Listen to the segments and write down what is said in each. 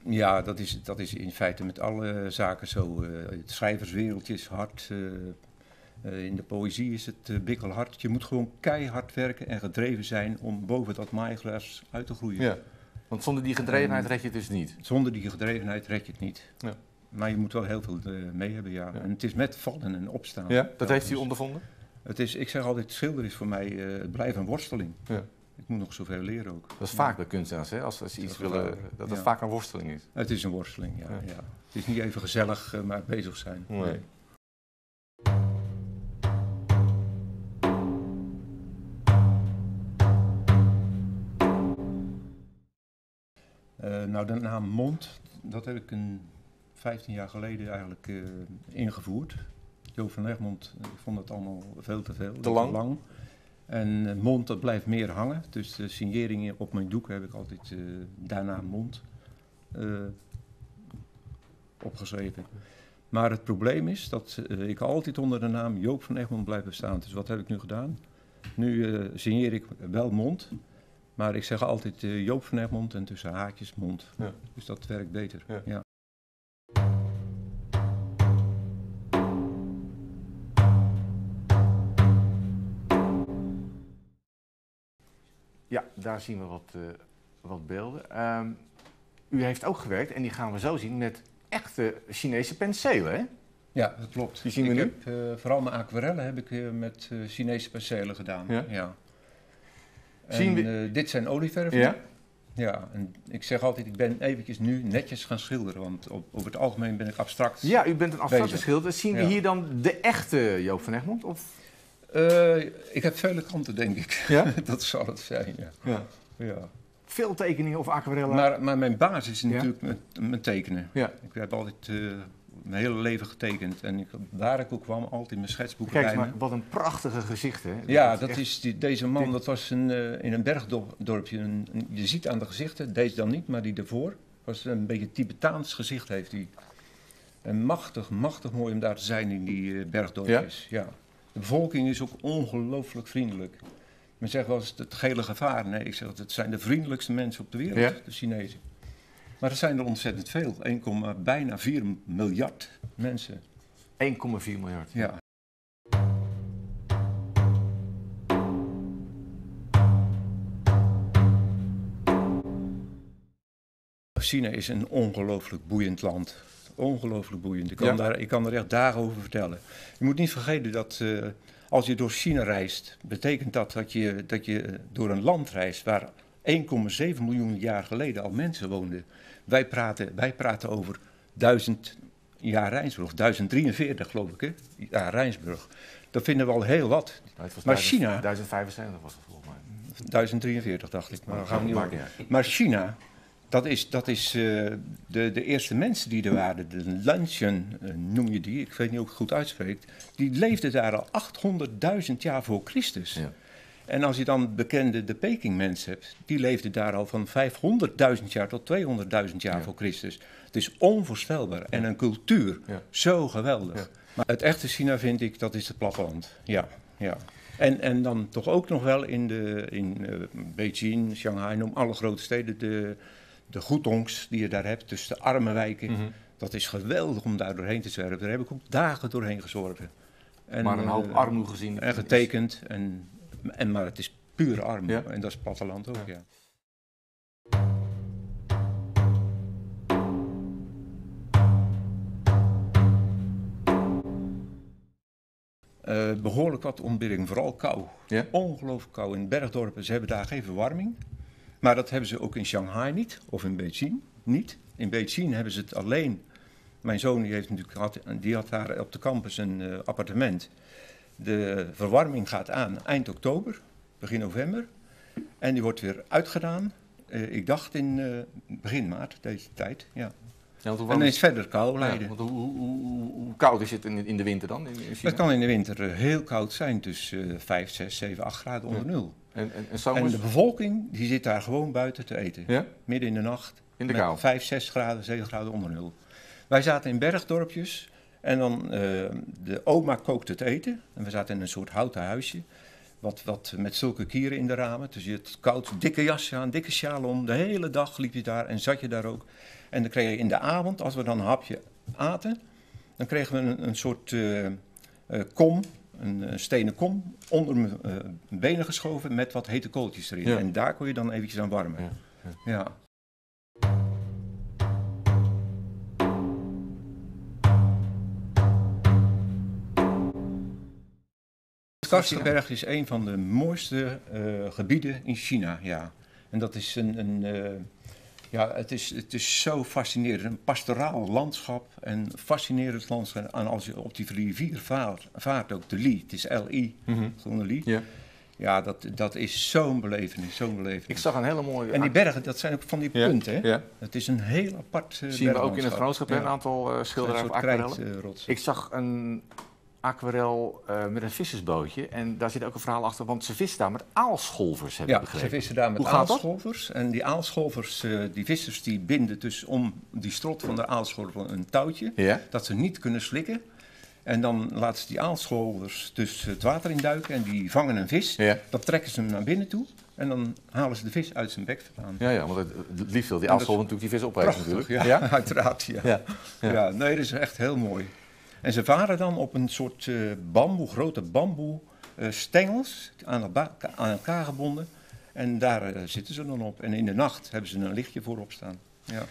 Ja, dat is in feite met alle zaken zo. Het schrijverswereldje is hard. In de poëzie is het bikkelhard. Je moet gewoon keihard werken en gedreven zijn om boven dat maaigras uit te groeien. Ja. Want zonder die gedrevenheid red je het dus niet? Zonder die gedrevenheid red je het niet. Ja. Maar je moet wel heel veel mee hebben, ja. En het is met vallen en opstaan. Ja, dat heeft u ondervonden? Ik zeg altijd, schilder is voor mij het blijven een worsteling. Ja. Ik moet nog zoveel leren ook. Dat is vaak bij kunstenaars, hè? Als ze iets willen, dat het vaak een worsteling is. Het is een worsteling, ja. Het is niet even gezellig maar bezig zijn. Nee. Nou, de naam Mond, dat heb ik 15 jaar geleden eigenlijk ingevoerd. Joop van Egmond, ik vond dat allemaal veel te veel. Te lang? En Mond, dat blijft meer hangen. Dus de signeringen op mijn doek heb ik altijd daarna Mond opgeschreven. Maar het probleem is dat ik altijd onder de naam Joop van Egmond blijf bestaan. Dus wat heb ik nu gedaan? Nu signeer ik wel Mond. Maar ik zeg altijd Joop van Egmond en tussen haakjes Mond. Ja. Dus dat werkt beter. Ja. Ja. Ja, daar zien we wat beelden. U heeft ook gewerkt, en die gaan we zo zien, met echte Chinese penselen, hè? Ja, dat klopt. Die zien we nu? Vooral mijn aquarellen heb ik met Chinese penselen gedaan. Ja. En, dit zijn olieverven. Ja? Ja, en ik zeg altijd, ik ben eventjes nu netjes gaan schilderen, want over het algemeen ben ik abstract. Ja, u bent een abstracte bezig. schilder. Zien we hier dan de echte Joop van Egmond? Of? Ik heb vele kanten, denk ik. Ja? Dat zal het zijn, ja. Ja. Veel tekeningen of aquarellen? Maar mijn basis is natuurlijk mijn tekenen. Ja. Ik heb altijd mijn hele leven getekend. En waar ik ook kwam, altijd mijn schetsboeken Kijk bij eens, me. maar wat een prachtige gezicht, hè? Ja, deze man, dat was in een bergdorpje. Je ziet aan de gezichten, deze dan niet, maar die ervoor. Was een beetje Tibetaans gezicht heeft hij. En machtig mooi om daar te zijn in die bergdorpjes. Ja. De bevolking is ook ongelooflijk vriendelijk. Men zegt wel eens het gele gevaar. Nee, ik zeg het zijn de vriendelijkste mensen op de wereld, de Chinezen. Maar er zijn er ontzettend veel. Bijna 4 miljard mensen. 1,4 miljard. Ja. China is een ongelooflijk boeiend land. Ongelooflijk boeiend. Ik kan er echt dagen over vertellen. Je moet niet vergeten dat als je door China reist, betekent dat je door een land reist waar 1,7 miljoen jaar geleden al mensen woonden. Wij praten over 1000 jaar Rijnsburg, 1043 geloof ik, hè? Ja, Rijnsburg. Dat vinden we al heel wat. Maar China... 1075 was het volgens mij. 1043 dacht ik, maar dat gaan we niet maken. over. Maar China, dat is de eerste mensen die er waren, de Lancian noem je die, ik weet niet hoe ik het goed uitspreekt, die leefden daar al 800.000 jaar voor Christus. Ja. En als je dan de Peking-mensen hebt, die leefden daar al van 500.000 jaar tot 200.000 jaar voor Christus. Het is onvoorstelbaar. En een cultuur, zo geweldig. Ja. Maar het echte China vind ik, dat is het platteland. Ja. En dan toch ook nog wel in Beijing, Shanghai, noem alle grote steden, de Gutongs die je daar hebt, tussen de arme wijken. Mm-hmm. Dat is geweldig om daar doorheen te zwerven. Daar heb ik ook dagen doorheen gezworven. Maar een hoop armoede gezien. En getekend. Maar het is pure armoede. Ja. En dat is platteland ook, ja. Behoorlijk wat ontbering, vooral kou. Ja? Ongelooflijk kou. In bergdorpen, ze hebben daar geen verwarming. Maar dat hebben ze ook in Shanghai niet, of in Beijing niet. In Beijing hebben ze het alleen. Mijn zoon die had daar op de campus een appartement. De verwarming gaat aan eind oktober, begin november. En die wordt weer uitgedaan, ik dacht in begin maart, deze tijd. Ja. Ja, en dan is verder kou Leiden. Ja, hoe koud is het in de winter dan? In het kan in de winter heel koud zijn, tussen 5, 6, 7, 8 graden onder nul. En de bevolking die zit daar gewoon buiten te eten. Ja? Midden in de nacht. In de kou? 5, 6 graden, 7 graden onder nul. Wij zaten in bergdorpjes en dan de oma kookte het eten. En we zaten in een soort houten huisje. Wat met zulke kieren in de ramen. Dus je het koud, dikke jas aan, dikke sjaal om. De hele dag liep je daar en zat je daar ook. En dan kreeg je in de avond, als we dan een hapje aten, dan kregen we een soort kom, een stenen kom, onder mijn benen geschoven met wat hete kooltjes erin. Ja. En daar kon je dan eventjes aan warmen. Ja, Ja. Kasterberg is een van de mooiste gebieden in China, ja. En dat is het is zo fascinerend. Een pastoraal landschap en fascinerend landschap. En als je op die rivier vaart ook de Li, het is L-I, Groene Li. Ja. Ja, dat is zo'n belevenis, zo'n belevenis. Ik zag een hele mooie... En die bergen, dat zijn ook van die punten, hè? Ja. Het is een heel apart Zien we ook in het berglandschap. genootschap een aantal schilderijen of aquarellen. Krijtrotsen. Ik zag een aquarel met een vissersbootje en daar zit ook een verhaal achter, want ze vissen daar met aalscholvers, heb ik Ja, begrepen. ze vissen daar met Hoe gaat dat? aalscholvers. En die aalscholvers, die vissers, die binden dus om die strot van de aalscholver een touwtje, Ja? dat ze niet kunnen slikken. En dan laten ze die aalscholvers dus het water induiken en die vangen een vis. Ja. Dan trekken ze hem naar binnen toe en dan halen ze de vis uit zijn bek vandaan. Ja, want het liefst wil die aalscholver natuurlijk die vis opeten Prachtig, natuurlijk. ja, uiteraard. Ja. Ja. Ja, nee, dat is echt heel mooi. En ze varen dan op een soort grote bamboe stengels aan elkaar gebonden. En daar zitten ze dan op. En in de nacht hebben ze een lichtje voorop staan. Ja.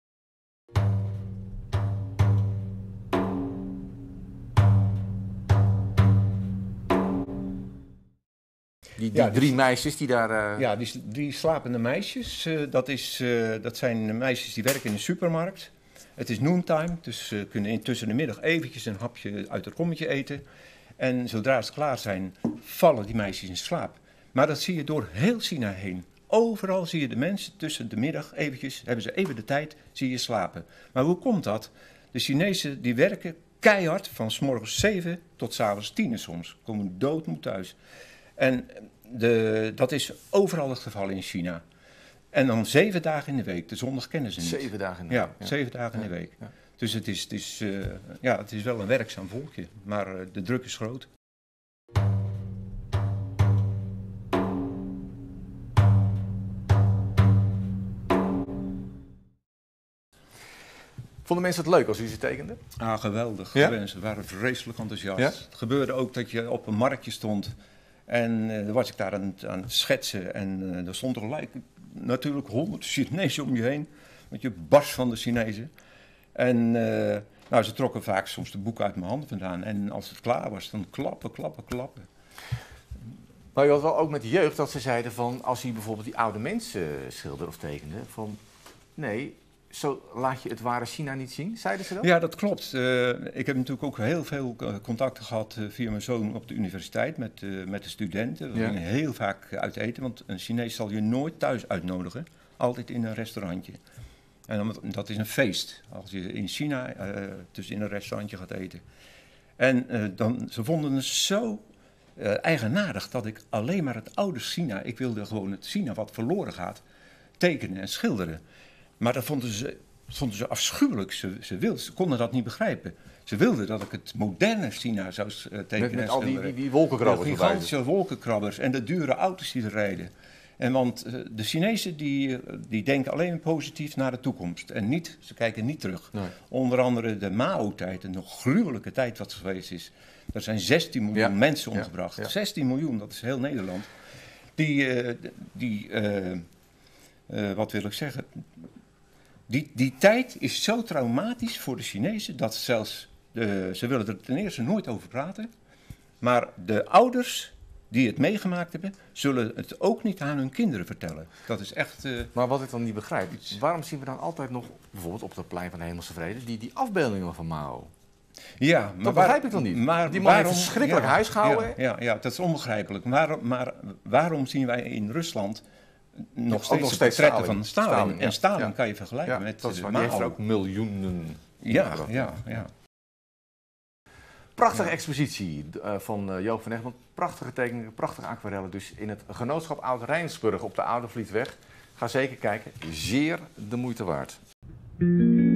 Die Ja, drie meisjes die daar... Ja, die slapende meisjes, dat zijn meisjes die werken in een supermarkt. Het is noontime, dus ze kunnen tussen de middag eventjes een hapje uit het kommetje eten. En zodra ze klaar zijn, vallen die meisjes in slaap. Maar dat zie je door heel China heen. Overal zie je de mensen tussen de middag eventjes, hebben ze even de tijd, zie je slapen. Maar hoe komt dat? De Chinezen die werken keihard van 's morgens 7 tot 's avonds 10 soms. Komen doodmoe thuis. En dat is overal het geval in China. En dan 7 dagen in de week. De zondag kennen ze niet. 7 dagen in de Ja, week. 7 dagen in de week. Ja. Dus het is wel een werkzaam volkje. Maar de druk is groot. Vonden mensen het leuk als u ze tekende? Ah, geweldig. Ja? Mensen waren vreselijk enthousiast. Ja? Het gebeurde ook dat je op een marktje stond. En dan was ik daar aan het schetsen. En er stond gelijk natuurlijk 100 Chinezen om je heen. Want je barst van de Chinezen. En ze trokken vaak soms de boeken uit mijn handen vandaan. En als het klaar was, dan klappen. Maar je had wel ook met de jeugd dat ze zeiden van, als hij bijvoorbeeld die oude mensen schilderde of tekende, van nee, zo laat je het ware China niet zien. Zeiden ze dat? Ja, dat klopt. Ik heb natuurlijk ook heel veel contacten gehad via mijn zoon op de universiteit met de studenten. We Ja. gingen heel vaak uit eten, want een Chinees zal je nooit thuis uitnodigen. Altijd in een restaurantje. En dat is een feest, als je in China dus in een restaurantje gaat eten. En ze vonden het zo eigenaardig dat ik alleen maar het oude China, ik wilde gewoon het China wat verloren gaat, tekenen en schilderen. Maar dat vonden ze afschuwelijk. Ze konden dat niet begrijpen. Ze wilden dat ik het moderne China zou tekenen Met en al schilderen. die wolkenkrabbers De erbij. gigantische wolkenkrabbers en de dure auto's die er rijden. En want de Chinezen die denken alleen positief naar de toekomst. En ze kijken niet terug. Nee. Onder andere de Mao-tijd, een nog gruwelijke tijd wat geweest is. Er zijn 16 miljoen mensen omgebracht. Ja. 16 miljoen, dat is heel Nederland. Wat wil ik zeggen? Die tijd is zo traumatisch voor de Chinezen dat zelfs ze willen er ten eerste nooit over praten. Maar de ouders die het meegemaakt hebben, zullen het ook niet aan hun kinderen vertellen. Dat is echt... Maar wat ik dan niet begrijp, waarom zien we dan altijd nog, bijvoorbeeld op het plein van de Hemelse Vrede, die afbeeldingen van Mao? Ja, maar Dat begrijp ik dan niet. Maar die man heeft verschrikkelijk huis gehouden. Ja, dat is onbegrijpelijk. Maar waarom zien wij in Rusland nog steeds portretten van Stalin? En Stalin kan je vergelijken met dat is waar. Mao. Die heeft er ook miljoenen. Ja. Prachtige expositie van Joop van Egmond. Prachtige tekeningen, prachtige aquarellen. Dus in het genootschap Oud-Rijnsburg op de Oude Vlietweg. Ga zeker kijken. Zeer de moeite waard.